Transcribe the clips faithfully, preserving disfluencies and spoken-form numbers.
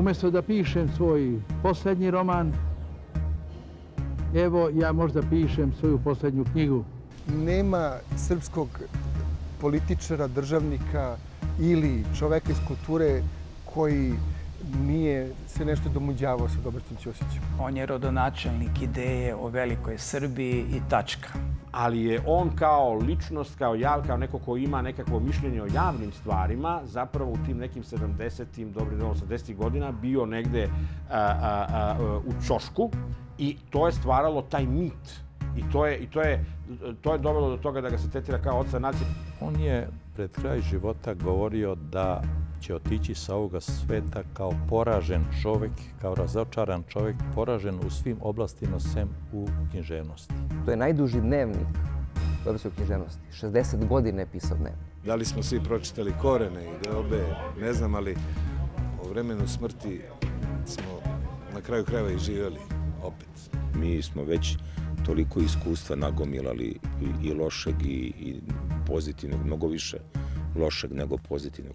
umjesto da pišem svoj posljednji roman, evo ja možda pišem svoju posljednju knjigu. Nema srpskog političara, državnika ili čoveka iz kulture koji nije se nešto domuđavao sa Dobrisom Ćosićem. On je rodonačelnik ideje o velikoj Srbiji i tačka. Ali je on kao ličnost, kao jav, kao neko ko ima nekakvo mišljenje o javnim stvarima, zapravo u tim nekim sedamdesetim, dobrim delom osamdesetih godina bio negde a, a, a, u ćošku i to je stvaralo taj mit. I to je, i to je, to je dovelo do toga da ga se tretira kao oca nacije. On je pred kraj života govorio da će otići sa ovoga sveta kao poražen čovjek, kao razočaran čovjek, poražen u svim oblastima sem u književnosti. To je najduži dnevnik Dobrice književnosti. šezdeset godina je pisao dnevnik. Da li smo svi pročitali Korene i Deobe, ne znam, ali o vremenu smrti smo na kraju krajeva i živjeli opet. Mi smo već toliko iskustva nagomilali i lošeg i pozitivnog, mnogo više lošeg nego pozitivnog.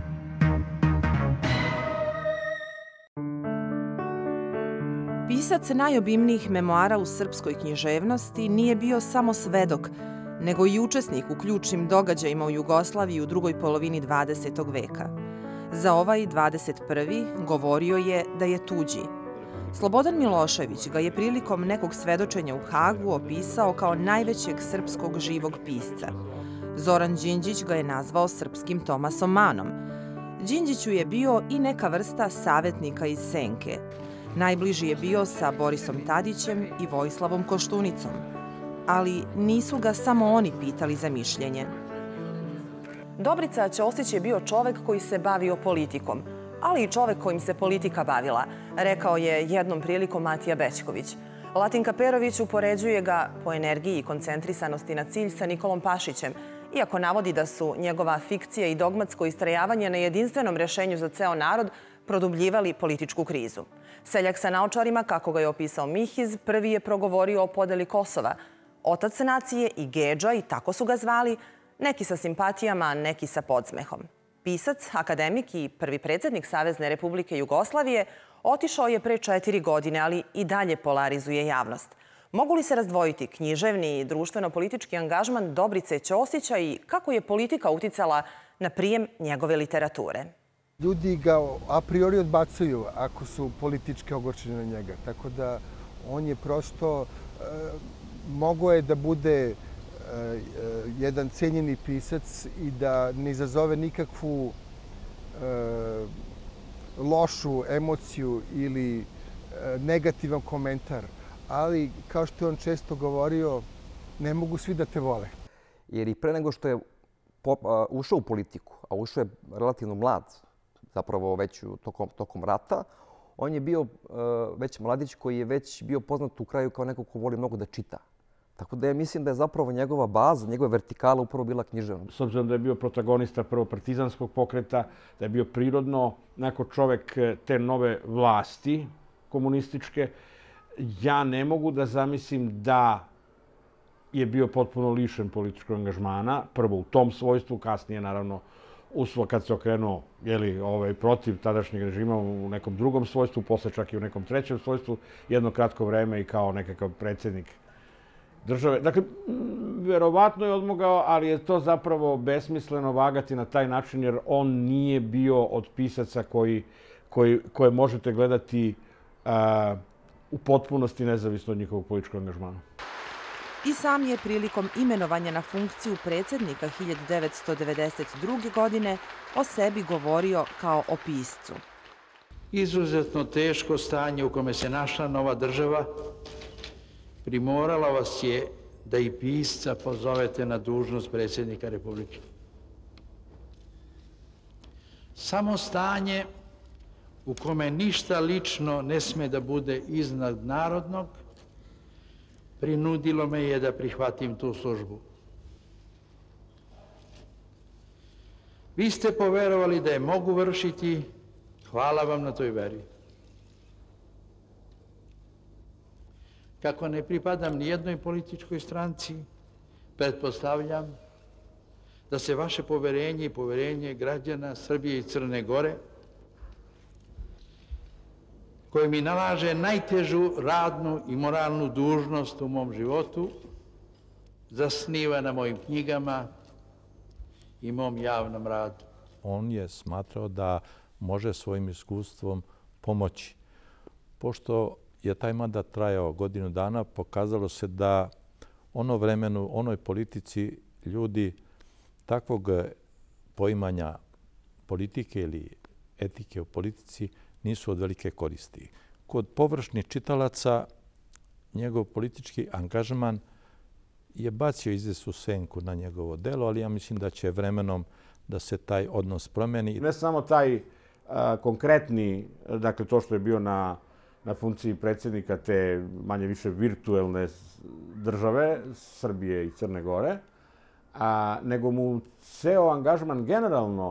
Pisac najobimnijih memoara u srpskoj književnosti nije bio samo svedok, nego i učesnik u ključnim događajima u Jugoslaviji u drugoj polovini dvadesetog veka. Za ovaj dvadeset prvi govorio je da je tuđi. Slobodan Milošević ga je prilikom nekog svedočenja u Hagu opisao kao najvećeg srpskog živog pisca. Zoran Đinđić ga je nazvao srpskim Tomasom Manom. Đinđiću je bio i neka vrsta savjetnika iz senke. Najbliži je bio sa Borisom Tadićem i Vojislavom Koštunicom. Ali nisu ga samo oni pitali za mišljenje. Dobrica Ćosić je bio čovek koji se bavio politikom, ali i čovek kojim se politika bavila, rekao je jednom prilikom Matija Bećković. Latinka Perović upoređuje ga po energiji i koncentrisanosti na cilj sa Nikolom Pašićem, iako navodi da su njegova fikcija i dogmatsko istrajavanje na jedinstvenom rešenju za ceo narod produbljivali političku krizu. Seljak sa naočarima, kako ga je opisao Mihiz, prvi je progovorio o podeli Kosova. Otac nacije i Gedža, i tako su ga zvali, neki sa simpatijama, neki sa podsmehom. Pisac, akademik i prvi predsjednik Savezne Republike Jugoslavije otišao je pre četiri godine, ali i dalje polarizuje javnost. Mogu li se razdvojiti književni i društveno-politički angažman Dobrice Ćosića i kako je politika uticala na prijem njegove literature? Ljudi ga a priori odbacuju ako su politički ogorčeni na njega. Tako da on je prosto, mogao je da bude jedan cenjeni pisac i da ne izazove nikakvu lošu emociju ili negativan komentar. Ali, kao što je on često govorio, ne mogu svi da te vole. Jer i pre nego što je ušao u politiku, a ušao je relativno mlad, zapravo već tokom, tokom rata, on je bio već mladić koji je već bio poznat u kraju kao neko ko voli mnogo da čita. Tako da ja mislim da je zapravo njegova baza, njegova vertikala upravo bila književna. S obzirom da je bio protagonista prvo partizanskog pokreta, da je bio prirodno neko čovek te nove vlasti komunističke, ja ne mogu da zamislim da je bio potpuno lišen političkog angažmana. Prvo u tom svojstvu, kasnije naravno usvo kad se okrenuo jeli, ovaj, protiv tadašnjeg režima u nekom drugom svojstvu, posle čak i u nekom trećem svojstvu, jedno kratko vreme i kao nekakav predsjednik države. Dakle, verovatno je odmogao, ali je to zapravo besmisleno vagati na taj način, jer on nije bio od pisaca koji, koji, koje možete gledati a, u potpunosti nezavisno od njihovog političkog angažmana. I sam je prilikom imenovanja na funkciju predsjednika hiljadu devetsto devedeset druge. godine o sebi govorio kao o piscu. Izuzetno teško stanje u kome se našla nova država primorala vas je da i pisca pozovete na dužnost predsjednika Republike. Samo stanje u kome ništa lično ne sme da bude iznad narodnog prinudilo me je da prihvatim tu službu. Vi ste poverovali da je mogu vršiti, hvala vam na toj veri. Kako ne pripadam ni jednoj političkoj stranci, pretpostavljam da se vaše poverenje i poverenje građana Srbije i Crne Gore koji mi nalaže najtežu radnu i moralnu dužnost u mom životu, zasniva na mojim knjigama i mom javnom radu. On je smatrao da može svojim iskustvom pomoći. Pošto je taj mandat trajao godinu dana, pokazalo se da ono vremenu, onoj politici ljudi takvog poimanja politike ili etike u politici nisu od velike koristi. Kod površnih čitalaca njegov politički angažman je bacio izvesnu senku na njegovo delo, ali ja mislim da će vremenom da se taj odnos promeni. Ne samo taj a, konkretni, dakle to što je bio na, na funkciji predsjednika te manje više virtuelne države, Srbije i Crne Gore, a, nego mu ceo angažman generalno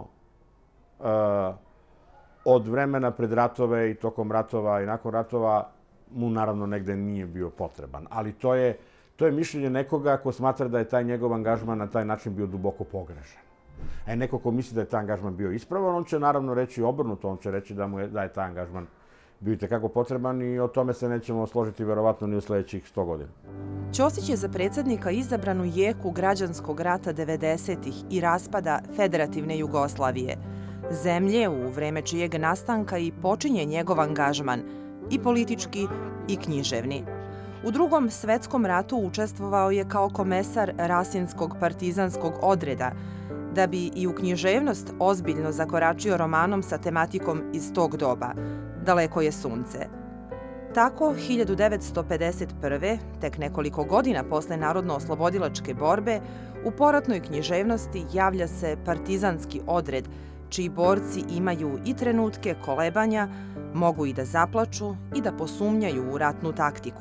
a, od vremena pred ratove i tokom ratova i nakon ratova mu naravno negde nije bio potreban. Ali to je, to je mišljenje nekoga ko smatra da je taj njegov angažman na taj način bio duboko pogrešan. A neko ko misli da je taj angažman bio ispravan, on će naravno reći obrnuto, on će reći da, mu je, da je taj angažman bio itekako potreban i o tome se nećemo složiti verovatno ni u sledećih sto godina. Ćosić je za predsjednika izabran u jeku građanskog rata devedesetih i raspada Federativne Jugoslavije, zemlje u vreme čijeg nastanka i počinje njegov angažman, i politički i književni. U Drugom svetskom ratu učestvovao je kao komesar Rasinskog partizanskog odreda, da bi i u književnost ozbiljno zakoračio romanom sa tematikom iz tog doba, Daleko je sunce. Tako, hiljadu devetsto pedeset prve, tek nekoliko godina posle narodno-oslobodilačke borbe, u poratnoj književnosti javlja se partizanski odred, čiji borci imaju i trenutke kolebanja, mogu i da zaplaču i da posumnjaju u ratnu taktiku.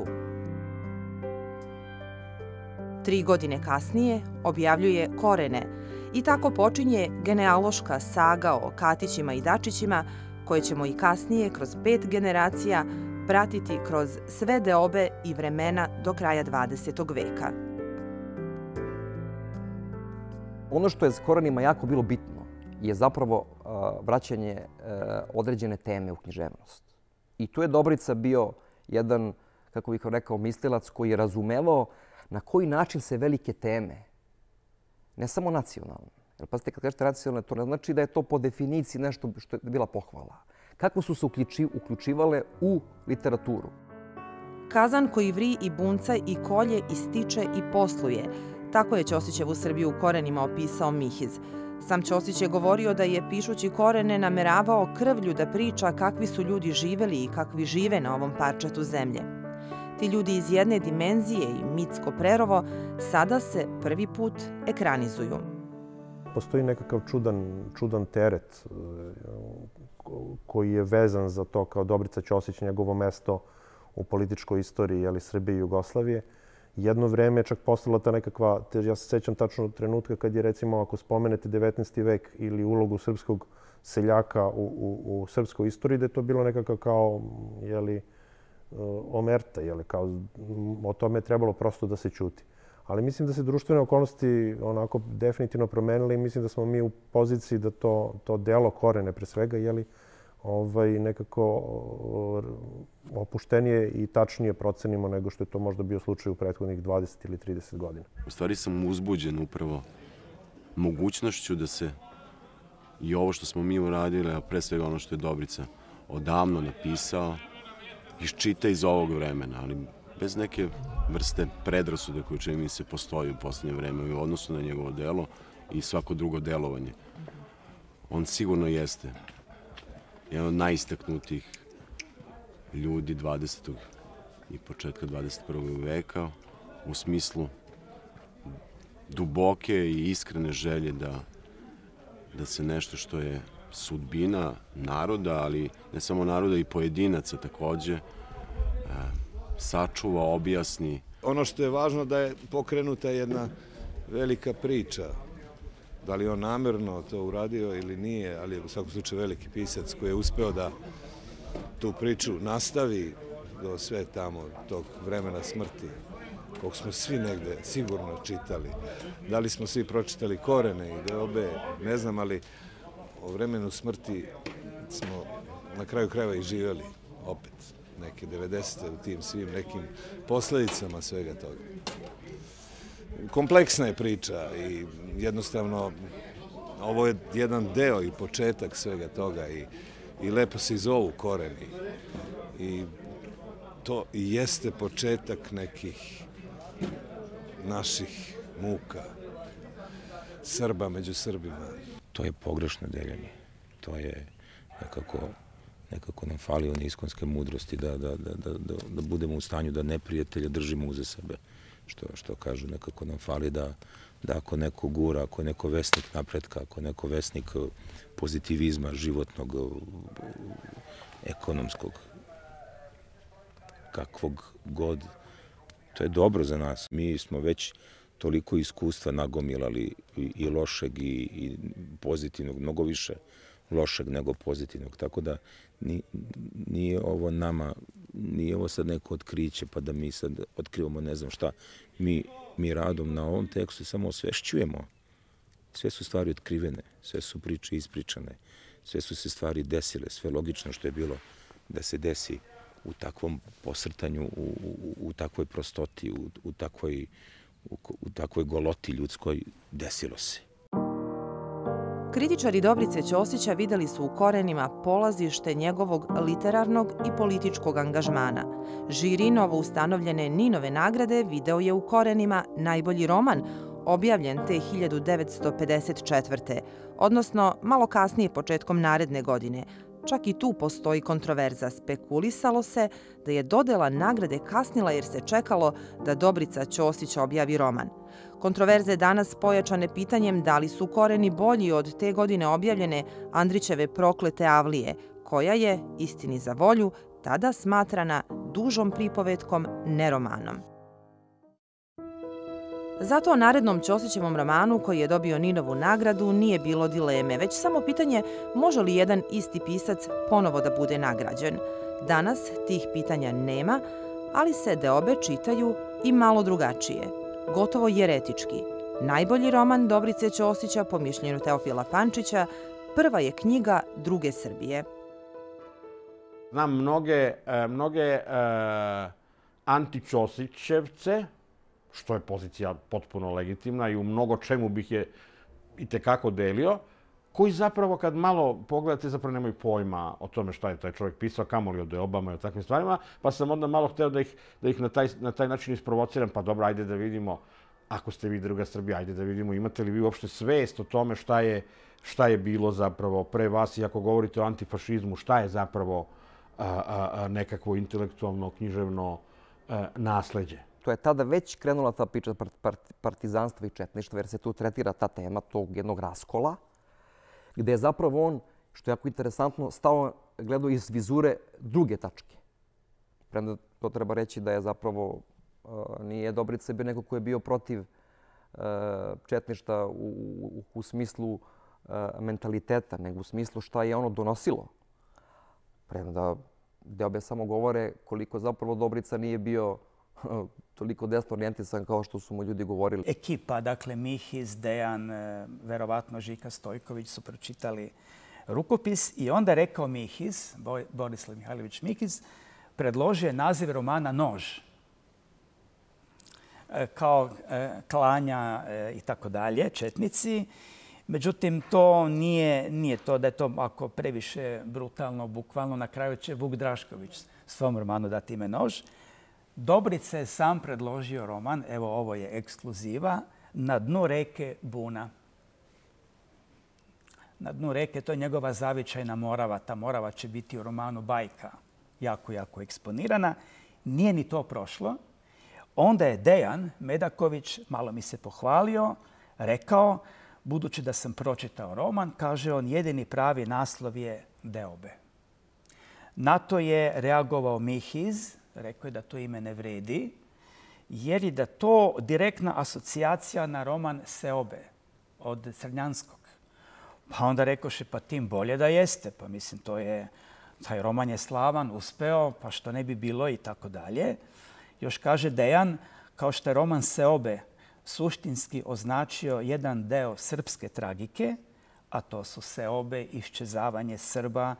Tri godine kasnije objavljuje Korene i tako počinje genealoška saga o Katićima i Dačićima, koje ćemo i kasnije kroz pet generacija pratiti kroz sve deobe i vremena do kraja dvadesetog veka. Ono što je s Korenima jako bilo bitno je zapravo uh, vraćanje uh, određene teme u književnost. I tu je Dobrica bio jedan, kako bih rekao, mislilac koji je razumevao na koji način se velike teme, ne samo nacionalne, jer pazite, kad kažete nacionalne, to ne znači da je to po definiciji nešto što je bila pohvala. Kako su se uključi, uključivale u literaturu? Kazan koji vri i bunca i kolje i stiče i posluje. Tako je Ćosićevu Srbiju u Korenima opisao Mihiz. Sam Ćosić je govorio da je, pišući Korene, nameravao krvlju da priča kakvi su ljudi živeli i kakvi žive na ovom parčetu zemlje. Ti ljudi iz jedne dimenzije i mitsko prerovo sada se prvi put ekranizuju. Postoji nekakav čudan, čudan teret koji je vezan za to kao Dobrica Ćosić, njegovo mesto u političkoj istoriji jeli, Srbije i Jugoslavije. Jedno vreme je čak postala ta nekakva, ja se sećam tačno trenutka kad je recimo ako spomenete devetnaesti vek ili ulogu srpskog seljaka u, u, u srpskoj istoriji, da je to bilo nekakav kao jeli, omerta, jeli, kao o tome je trebalo prosto da se ćuti. Ali mislim da se društvene okolnosti onako definitivno promenile i mislim da smo mi u poziciji da to, to delo Korene pre svega jeli, ovaj, nekako opuštenije i tačnije procenimo nego što je to možda bio slučaj u prethodnih dvadeset ili trideset godina. U stvari sam uzbuđen upravo mogućnošću da se i ovo što smo mi uradili, a pre svega ono što je Dobrica odavno napisao, iščita iz ovog vremena, ali bez neke vrste predrasude koje čini mi se postoji u poslednje vreme u odnosu na njegovo delo i svako drugo delovanje. On sigurno jeste jedan od najistaknutijih ljudi dvadesetog i početka dvadeset prvog veka u smislu duboke i iskrene želje da, da se nešto što je sudbina naroda, ali ne samo naroda i pojedinaca takođe, sačuva, objasni. Ono što je važno da je pokrenuta jedna velika priča. Da li on namerno to uradio ili nije, ali je u svakom slučaju veliki pisac koji je uspeo da tu priču nastavi do sve tamo tog vremena smrti, kog smo svi negde sigurno čitali. Da li smo svi pročitali Korene i deobe, ne znam, ali o vremenu smrti smo na kraju krajeva i živjeli. opet neke devedesete u tim svim nekim posledicama svega toga. Kompleksna je priča i jednostavno ovo je jedan deo i početak svega toga i, i lepo se i zovu koreni. I to i jeste početak nekih naših muka, Srba među Srbima. To je pogrešno deljenje. To je nekako, nekako nam fali one iskonske mudrosti da, da, da, da, da budemo u stanju da neprijatelja držimo uza sebe. Što, što kažu, nekako nam fali da, da ako neko gura, ako je neko vesnik napretka, ako je neko vesnik pozitivizma životnog, ekonomskog, kakvog god, to je dobro za nas. Mi smo već toliko iskustva nagomilali i, i lošeg i, i pozitivnog, mnogo više lošeg nego pozitivnog. Tako da ni, nije ovo nama, nije ovo sad neko otkriće pa da mi sad otkrivamo ne znam šta. Mi, mi radom na ovom tekstu samo osvešćujemo. Sve su stvari otkrivene, sve su priče ispričane, sve su se stvari desile, sve logično što je bilo da se desi u takvom posrtanju, u, u, u takvoj prostoti, u, u, takvoj, u, u takvoj goloti ljudskoj, desilo se. Kritičari Dobrice Ćosića videli su u korenima polazište njegovog literarnog i političkog angažmana. Žiri novo ustanovljene Ninove nagrade video je u korenima najbolji roman, objavljen te hiljadu devetsto pedeset četvrte. odnosno malo kasnije početkom naredne godine. Čak i tu postoji kontroverza. Spekulisalo se da je dodela nagrade kasnila jer se čekalo da Dobrica Ćosić objavi roman. Kontroverze je danas pojačane pitanjem da li su koreni bolji od te godine objavljene Andrićeve Proklete avlije, koja je, istini za volju, tada smatrana dužom pripovetkom, ne romanom. Zato o narednom Ćosićevom romanu, koji je dobio Ninovu nagradu, nije bilo dileme, već samo pitanje može li jedan isti pisac ponovo da bude nagrađen. Danas tih pitanja nema, ali se deobe čitaju i malo drugačije, gotovo jeretički. Najbolji roman Dobrice Ćosića, po mišljenju Teofila Pančića, prva je knjiga druge Srbije. Znam mnoge, mnoge uh, anti-Ćosićevce, što je pozicija potpuno legitimna i u mnogo čemu bih je i tekako delio, koji zapravo kad malo pogledate zapravo nemaju pojma o tome šta je taj čovjek pisao, kamoli o deobama i o takvim stvarima, pa sam onda malo hteo da ih, da ih na, taj, na taj način isprovociram, pa dobro, ajde da vidimo, ako ste vi druga Srbija, ajde da vidimo imate li vi uopšte svest o tome šta je, šta je bilo zapravo pre vas i ako govorite o antifašizmu, šta je zapravo a, a, a, nekakvo intelektualno, književno a, nasleđe. To je tada već krenula ta priča partizanstva i četništva, jer se tu tretira ta tema tog jednog raskola, gde je zapravo on, što je jako interesantno, stao, gledao iz vizure druge tačke. Premda to treba reći da je zapravo, nije Dobrica bio neko ko je bio protiv četništva u, u, u smislu mentaliteta, nego u smislu šta je ono donosilo. Premda deobe samo govore koliko zapravo Dobrica nije bio toliko desno orijentisan kao što su mu ljudi govorili. Ekipa, dakle Mihiz, Dejan, verovatno Žika Stojković su pročitali rukopis i onda je rekao Mihiz, Borislav Mihajlović Mihiz, predložio je naziv romana Nož. Kao klanja i tako dalje, četnici. Međutim, to nije, nije to da je to ako previše brutalno, bukvalno, na kraju će Vuk Drašković svom romanu dati ime Nož. Dobrica je sam predložio roman, evo ovo je ekskluziva, Na dnu reke Buna. Na dnu reke, to je njegova zavičajna Morava. Ta Morava će biti u romanu Bajka jako, jako eksponirana. Nije ni to prošlo. Onda je Dejan Medaković, malo mi se pohvalio, rekao, budući da sam pročitao roman, kaže on, jedini pravi naslov je Deobe. Na to je reagovao Mihiz, rekao je da to ime ne vredi, jer je da to direktna asocijacija na roman Seobe od Crnjanskog. Pa onda rekoše, pa tim bolje da jeste. Pa mislim, to je, taj roman je slavan, uspeo, pa što ne bi bilo i tako dalje. Još kaže Dejan, kao što je roman Seobe suštinski označio jedan deo srpske tragike, a to su seobe, iščezavanje Srba,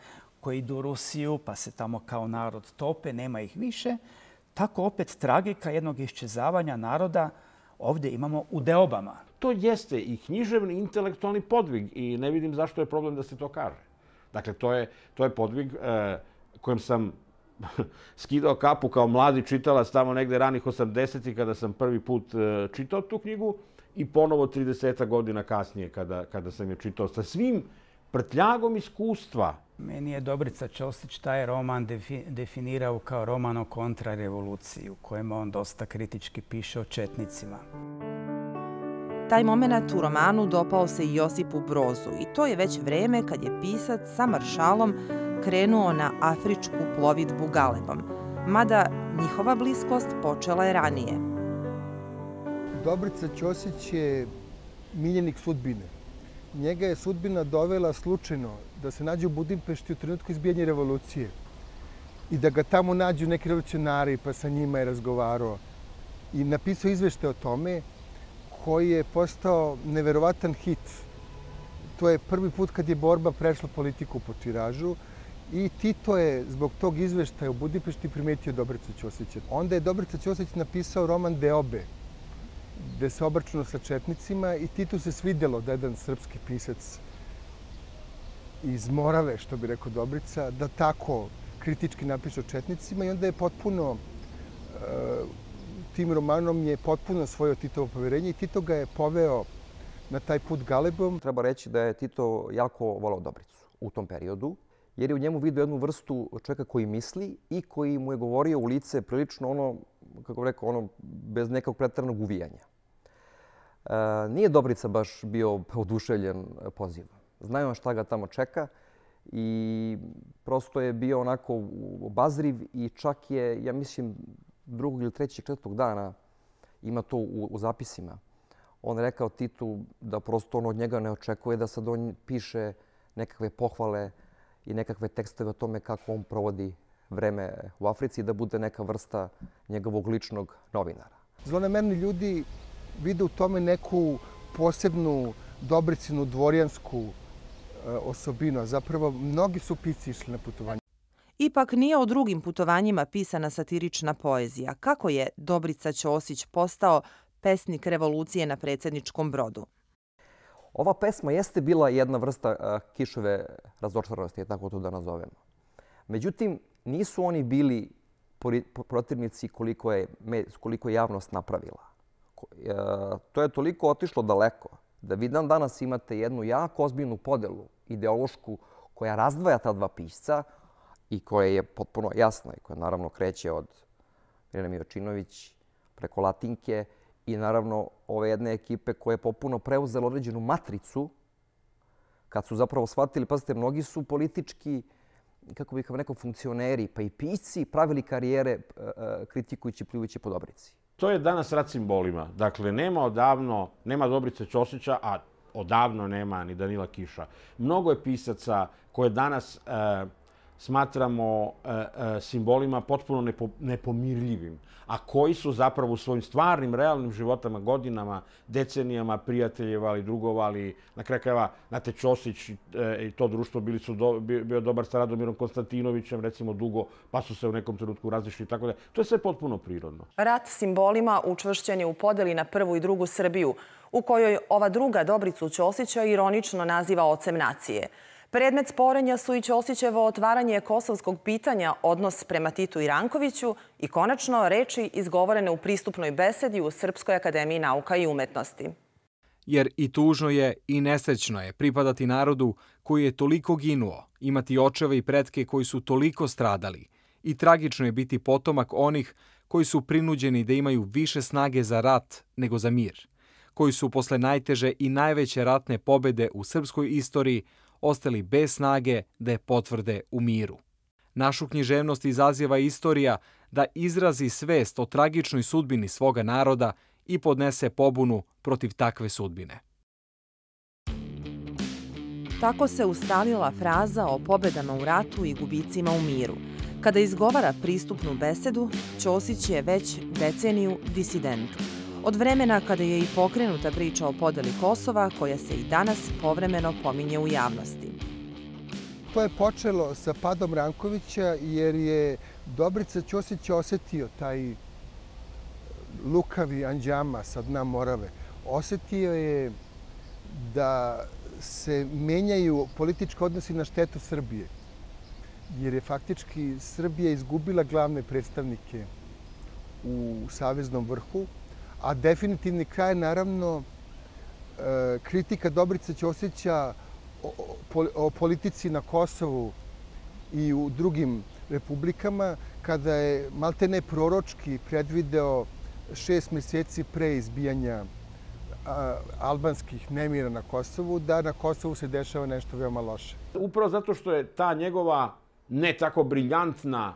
kako idu u Rusiju, pa se tamo kao narod tope, nema ih više. Tako opet tragika jednog iščezavanja naroda ovdje imamo u deobama. To jeste i književni intelektualni podvig i ne vidim zašto je problem da se to kaže. Dakle, to je, to je podvig e, kojem sam skidao kapu kao mladi čitalac tamo negde ranih osamdesetih kada sam prvi put e, čitao tu knjigu i ponovo trideset godina kasnije kada, kada sam je čitao sa svim prtljagom iskustva. Meni je Dobrica Ćosić taj roman definirao kao roman o kontrarevoluciji u kojem on dosta kritički piše o četnicima. Taj moment u romanu dopao se i Josipu Brozu i to je već vreme kad je pisac sa maršalom krenuo na afričku plovidbu galebom, mada njihova bliskost počela je ranije. Dobrica Ćosić je miljenik sudbine. Njega je sudbina dovela slučajno da se nađe u Budimpešti u trenutku izbijanja revolucije i da ga tamo nađu neki revolucionari, pa sa njima je razgovarao i napisao izveštaj o tome koji je postao neverovatan hit. To je prvi put kad je borba prešla politiku po tiražu i Tito je zbog tog izveštaja u Budimpešti primetio Dobricu Ćosića. Onda je Dobrica Ćosić napisao roman Deobe, gde se obračunao sa četnicima i Titu se svidjelo da jedan srpski pisac iz Morave, što bi rekao Dobrica, da tako kritički napiše o četnicima i onda je potpuno, tim romanom je potpuno osvojio Titovo poverenje i Tito ga je poveo na taj put galebom. Treba reći da je Tito jako volao Dobricu u tom periodu, jer je u njemu vidio jednu vrstu čovjeka koji misli i koji mu je govorio u lice prilično ono, kako rekao, ono, bez nekog preteranog uvijanja. E, nije Dobrica baš bio oduševljen pozivom. Znaju on šta ga tamo čeka i prosto je bio onako obazriv i čak je, ja mislim, drugog ili trećeg, četvrtog dana, ima to u, u zapisima, on rekao Titu da prosto on od njega ne očekuje da sad on piše nekakve pohvale i nekakve tekstove o tome kako on provodi vreme u Africi, da bude neka vrsta njegovog ličnog novinara. Zlonamerni ljudi vide u tome neku posebnu Dobricinu dvorjansku osobinu, a zapravo mnogi su pisci išli na putovanje. Ipak nije o drugim putovanjima pisana satirična poezija. Kako je Dobrica Ćosić postao pesnik revolucije na predsjedničkom brodu? Ova pesma jeste bila jedna vrsta Kišove razočaranosti, tako to da nazovemo. Međutim, nisu oni bili protivnici koliko je, koliko je javnost napravila. To je toliko otišlo daleko da vi dan danas imate jednu jako ozbiljnu podelu ideološku koja razdvaja ta dva pisca i koja je potpuno jasna i koja naravno kreće od Mirjane Mijočinović preko Latinke i naravno ove jedne ekipe koja je potpuno preuzela određenu matricu kad su zapravo shvatili, pazite, mnogi su politički, kako bih kao neko funkcioneri, pa i pisci pravili karijere kritikujući, pljujući po Dobrici. To je danas rat simbolima. Dakle, nema odavno, nema Dobrice Ćosića, a odavno nema ni Danila Kiša. Mnogo je pisaca koje danas e, smatramo e, e, simbolima potpuno nepo, nepomirljivim, a koji su zapravo u svojim stvarnim, realnim životama, godinama, decenijama prijateljevali, drugovali. Na kraju krajeva, znate, Ćosić e, i to društvo bili su do, bio dobar sa Radomirom Konstantinovićem, recimo dugo, pa su se u nekom trenutku razišli i tako da. To je sve potpuno prirodno. Rat simbolima učvršćen je u podeli na prvu i drugu Srbiju, u kojoj ova druga Dobricu Ćosića ironično naziva ocem nacije. Predmet sporenja su i Ćosićevo otvaranje kosovskog pitanja, odnos prema Titu i Rankoviću i konačno reči izgovorene u pristupnoj besedi u Srpskoj akademiji nauka i umetnosti. Jer i tužno je i nesrećno je pripadati narodu koji je toliko ginuo, imati očeve i pretke koji su toliko stradali i tragično je biti potomak onih koji su prinuđeni da imaju više snage za rat nego za mir, koji su posle najteže i najveće ratne pobede u srpskoj istoriji ostali bez snage da je potvrde u miru. Našu književnost izaziva istorija da izrazi svest o tragičnoj sudbini svoga naroda i podnese pobunu protiv takve sudbine. Tako se ustalila fraza o pobedama u ratu i gubicima u miru. Kada izgovara pristupnu besedu, Ćosić je već deceniju disident. Od vremena kada je i pokrenuta priča o podeli Kosova, koja se i danas povremeno pominje u javnosti. to je počelo sa padom Rankovića jer je Dobrica Ćosić osetio taj lukavi anđama sa dna Morave. Osetio je da se menjaju politički odnosi na štetu Srbije. Jer je faktički Srbija izgubila glavne predstavnike u Saveznom vrhu, a definitivni kraj, naravno, kritika Dobrice Ćosića o politici na Kosovu i u drugim republikama, kada je maltene proročki predvideo šest meseci pre izbijanja albanskih nemira na Kosovu, da na Kosovu se dešava nešto veoma loše. Upravo zato što je ta njegova ne tako briljantna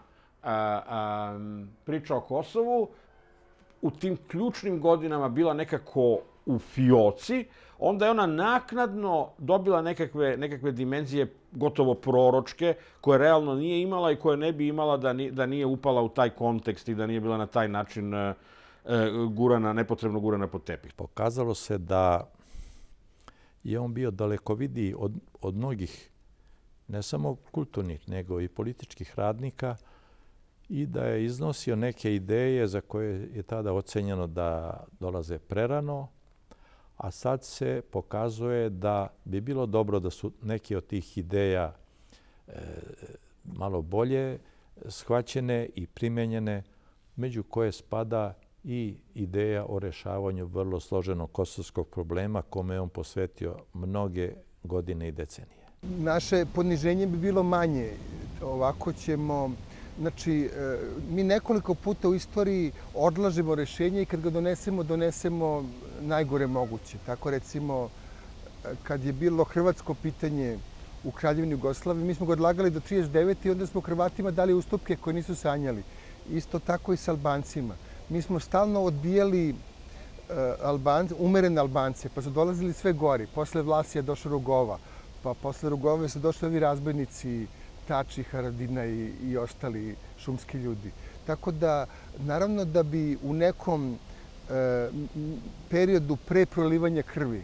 priča o Kosovu u tim ključnim godinama bila nekako u fioci, onda je ona naknadno dobila nekakve, nekakve dimenzije gotovo proročke, koje realno nije imala i koje ne bi imala da, ni, da nije upala u taj kontekst i da nije bila na taj način e, gurana, nepotrebno gurana pod tepih. Pokazalo se da je on bio dalekovidiji od, od mnogih, ne samo kulturnih, nego i političkih radnika i da je iznosio neke ideje za koje je tada ocenjeno da dolaze prerano, a sad se pokazuje da bi bilo dobro da su neke od tih ideja e, malo bolje shvaćene i primenjene, među koje spada i ideja o rešavanju vrlo složenog kosovskog problema kome je on posvetio mnoge godine i decenije. Naše poniženje bi bilo manje. Ovako ćemo... Znači, mi nekoliko puta u istoriji odlažemo rešenje i kad ga donesemo, donesemo najgore moguće. Tako recimo, kad je bilo hrvatsko pitanje u Kraljevini Jugoslaviji, mi smo ga odlagali do trideset devete i onda smo Hrvatima dali ustupke koje nisu sanjali. Isto tako i s Albancima. Mi smo stalno odbijali Albance, umerene Albance, pa su dolazili sve gori. Posle Vlasija došla Rugova, pa posle Rugove su došli ovi razbojnici Tači, Haradina i, i ostali šumski ljudi. Tako da, naravno da bi u nekom e, periodu pre prolivanja krvi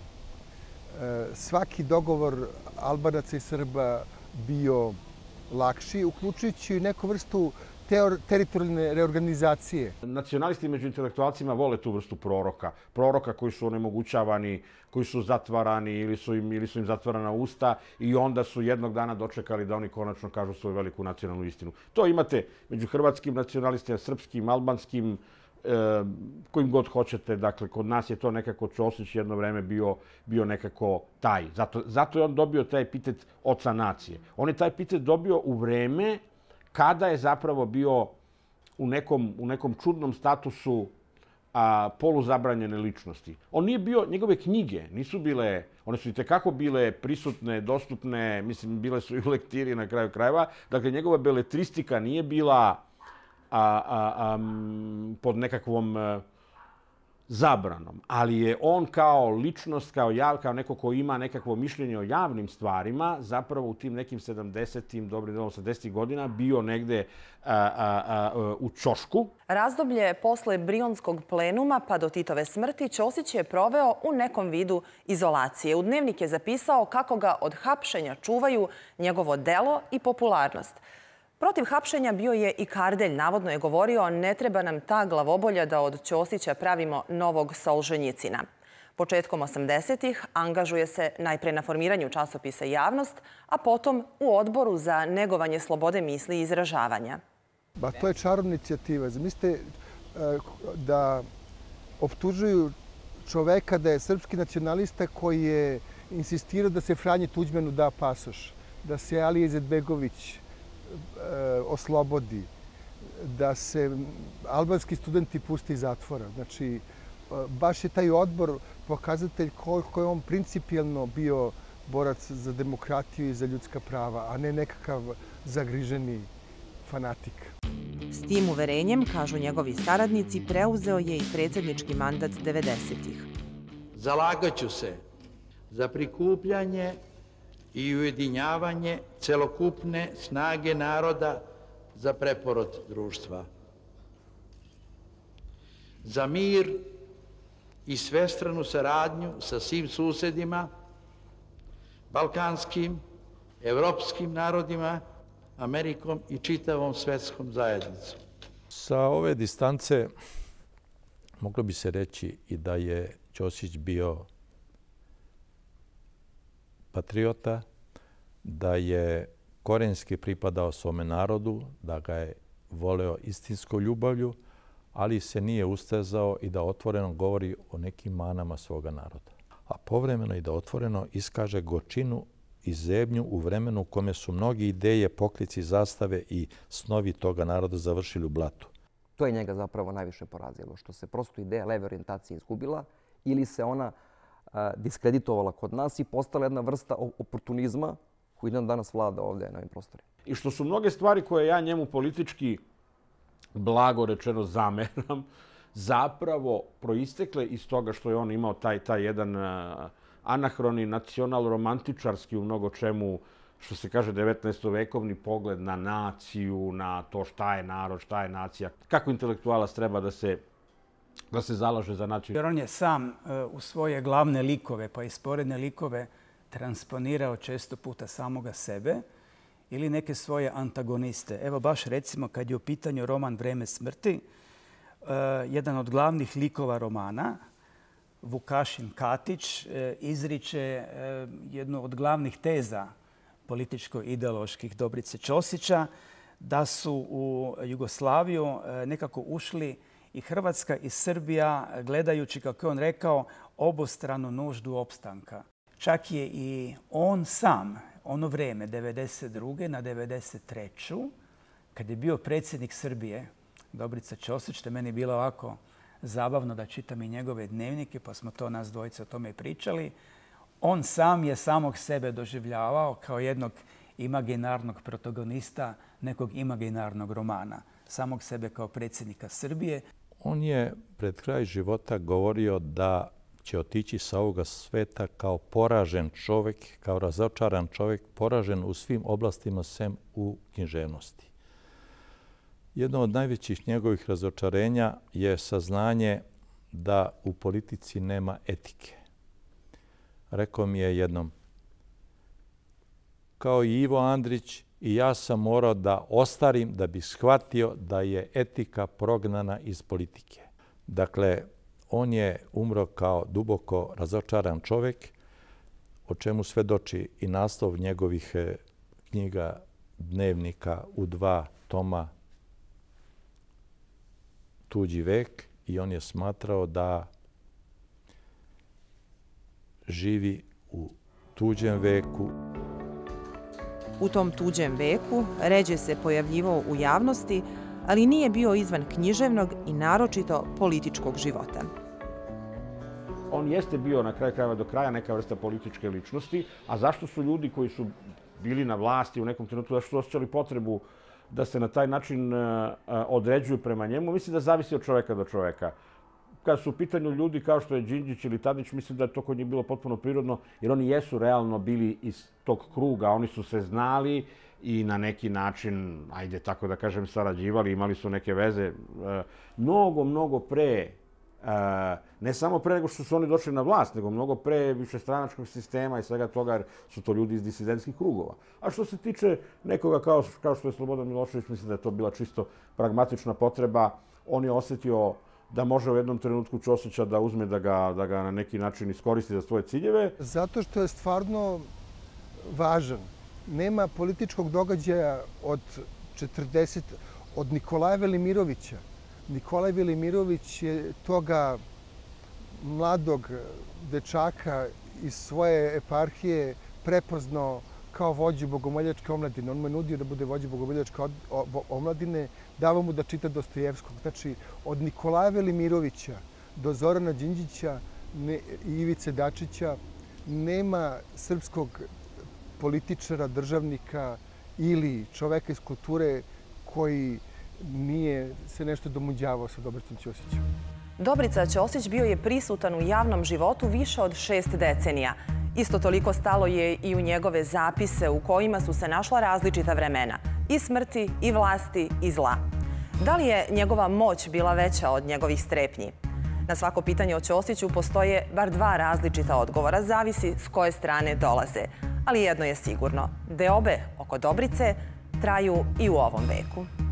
e, svaki dogovor Albanaca i Srba bio lakši, uključujući neku vrstu teritorijalne reorganizacije. Nacionalisti među intelektualcima vole tu vrstu proroka. Proroka koji su onemogućavani, koji su zatvarani ili su im, ili su im zatvarana usta i onda su jednog dana dočekali da oni konačno kažu svoju veliku nacionalnu istinu. To imate među hrvatskim nacionalistima, srpskim, albanskim, e, kojim god hoćete. Dakle, kod nas je to nekako Ćosić jedno vreme bio, bio nekako taj. Zato, zato je on dobio taj epitet oca nacije. On je taj epitet dobio u vreme kada je zapravo bio u nekom, u nekom čudnom statusu a, poluzabranjene ličnosti. On nije bio, njegove knjige nisu bile, one su i tekako bile prisutne, dostupne, mislim, bile su i u lektiri na kraju krajeva. Dakle, njegova beletristika nije bila a, a, a, pod nekakvom a, zabranom, ali je on kao ličnost, kao, jav, kao neko ko ima nekakvo mišljenje o javnim stvarima, zapravo u tim nekim sedamdesetim, dobrim delom osamdesetih godina bio negde a, a, a, u ćošku. Razdoblje posle Brionskog plenuma pa do Titove smrti Ćosić je proveo u nekom vidu izolacije. U dnevnik je zapisao kako ga od hapšenja čuvaju njegovo delo i popularnost. Protiv hapšenja bio je i Kardelj. Navodno je govorio ne treba nam ta glavobolja da od Ćosića pravimo novog Solženjicina. Početkom osamdesetih angažuje se najpre na formiranju časopisa Javnost, a potom u odboru za negovanje slobode misli i izražavanja. Ba, to je čarobna inicijativa. Zamislite da optužuju čoveka da je srpski nacionalista koji je insistirao da se Franji Tuđmanu da pasoš, da se Alija Izetbegović oslobodi, da se albanski studenti pusti iz zatvora. Znači, baš je taj odbor pokazatelj koliko je on principijelno bio borac za demokratiju i za ljudska prava, a ne nekakav zagriženi fanatik. S tim uverenjem, kažu njegovi saradnici, preuzeo je i predsjednički mandat devedesetih. Zalagaću se za prikupljanje i ujedinjavanje celokupne snage naroda za preporod društva. Za mir i svestranu saradnju sa svim susedima, balkanskim, evropskim narodima, Amerikom i čitavom svetskom zajednicom. Sa ove distance moglo bi se reći i da je Ćosić bio patriota, da je korenski pripadao svome narodu, da ga je voleo istinskom ljubavlju, ali se nije ustezao i da otvoreno govori o nekim manama svoga naroda. A povremeno i da otvoreno iskaže gorčinu i zebnju u vremenu u kome su mnogi ideje, poklici, zastave i snovi toga naroda završili u blatu. To je njega zapravo najviše porazilo, što se prosto ideja leve orijentacije izgubila ili se ona a, diskreditovala kod nas i postala jedna vrsta oportunizma koji nam danas vlada ovdje na ovim prostorima. I što su mnoge stvari koje ja njemu politički, blago rečeno, zameram, zapravo proistekle iz toga što je on imao taj, taj jedan uh, anahroni, nacional-romantičarski u mnogo čemu, što se kaže, devetnaestovekovni pogled na naciju, na to šta je narod, šta je nacija, kako intelektualac treba da se, da se zalaže za naciju. Jer on je sam uh, u svoje glavne likove, pa i sporedne likove, transponirao često puta samoga sebe ili neke svoje antagoniste. Evo baš recimo kad je u pitanju roman Vreme smrti, uh, jedan od glavnih likova romana, Vukašin Katić, uh, izriče uh, jednu od glavnih teza političko-ideoloških Dobrice Ćosića, da su u Jugoslaviju uh, nekako ušli i Hrvatska i Srbija, gledajući, kako je on rekao, obostranu nuždu opstanka. Čak je i on sam, ono vreme, devedeset druge na devedeset treću kad je bio predsjednik Srbije, Dobrica Ćosić, što je meni bilo ovako zabavno da čitam i njegove dnevnike, pa smo to nas dvojice o tome pričali, on sam je samog sebe doživljavao kao jednog imaginarnog protagonista nekog imaginarnog romana, samog sebe kao predsjednika Srbije. On je pred kraj života govorio da će otići sa ovoga sveta kao poražen čovjek, kao razočaran čovjek, poražen u svim oblastima sem u književnosti. Jedno od najvećih njegovih razočarenja je saznanje da u politici nema etike. Rekao mi je jednom, kao i Ivo Andrić, i ja sam morao da ostarim da bi shvatio da je etika prognana iz politike. Dakle, on je umro kao duboko razočaran čovjek, o čemu svedoči i naslov njegovih knjiga dnevnika u dva toma Tuđi vek, i on je smatrao da živi u tuđem veku. U tom tuđem veku ređe se pojavljivao u javnosti, ali nije bio izvan književnog i naročito političkog života. On jeste bio na kraju krajeva do kraja neka vrsta političke ličnosti, a zašto su ljudi koji su bili na vlasti u nekom trenutku, zašto su osjećali potrebu da se na taj način određuju prema njemu, mislim da zavisi od čoveka do čoveka. Kad su u pitanju ljudi kao što je Đinđić ili Tadić, mislim da je to kod njih bilo potpuno prirodno, jer oni jesu realno bili iz tog kruga, oni su se znali i na neki način, ajde tako da kažem, sarađivali, imali su neke veze. Mnogo, mnogo pre, ne samo pre nego što su oni došli na vlast, nego mnogo pre višestranačkog sistema i svega toga, jer su to ljudi iz disidentskih krugova. A što se tiče nekoga kao, kao što je Slobodan Milošević, mislim da je to bila čisto pragmatična potreba. On je osjetio da može u jednom trenutku Ćosića da uzme da ga, da ga na neki način iskoristi za svoje ciljeve. Zato što je stvarno važan. Nema političkog događaja od četrdeset od Nikolaja Velimirovića. Nikolaj Velimirović je toga mladog dečaka iz svoje eparhije prepoznao kao vođu bogomoljačke omladine. On mu je nudio da bude vođa bogomoljačke omladine, davo mu da čita Dostojevskog. Znači, od Nikolaja Velimirovića do Zorana Đinđića i Ivice Dačića nema srpskog političara, državnika ili čoveka iz kulture koji nije se nešto domuđavao sa Dobricom Ćosićem. Dobrica Ćosić bio je prisutan u javnom životu više od šest decenija. Isto toliko stalo je i u njegove zapise u kojima su se našla različita vremena. I smrti, i vlasti, i zla. Da li je njegova moć bila veća od njegovih strepnji? Na svako pitanje o Ćosiću postoje bar dva različita odgovora, zavisi s koje strane dolaze. Ali jedno je sigurno, deobe oko Dobrice traju i u ovom veku.